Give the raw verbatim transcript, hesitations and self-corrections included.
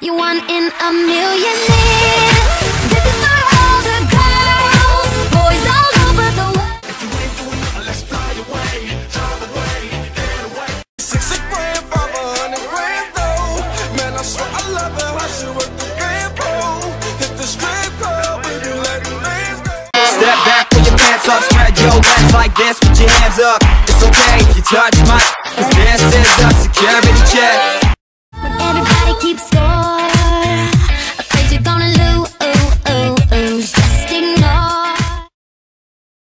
You one in a million. This is for all the girls, boys all over the world. If you ain't for it, let's fly away, drive away, get away. Six grand, five hundred grand though. Man, I swear I love her. I should work the grand pole. Hit the strip club, baby, let the bands go. Step back, put your pants up, spread your legs like this, put your hands up. It's okay if you touch my, cause this is the security